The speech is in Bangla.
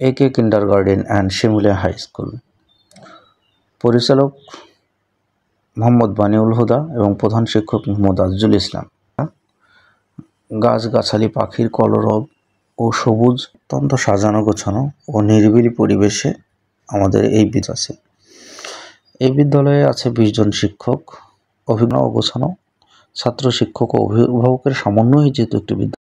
একে kindergarten and Shimulia high school. পরিচালক মোহাম্মদ বানিউল হুদা এবং প্রধান শিক্ষক মোহাম্মদ আজিজুল ইসলাম। গাছগাছালি, পাখির কলরব ও সবুজ, অত্যন্ত সাজানো গোছানো ও নিরিবিলি পরিবেশে আমাদের এই বিদ্যালয় আছে। এই বিদ্যালয়ে আছে 20 জন শিক্ষক, অভিজ্ঞ ও গোছানো ছাত্র, শিক্ষক ও অভিভাবকের সমন্বয়ে যেহেতু একটি বিদ্যালয়।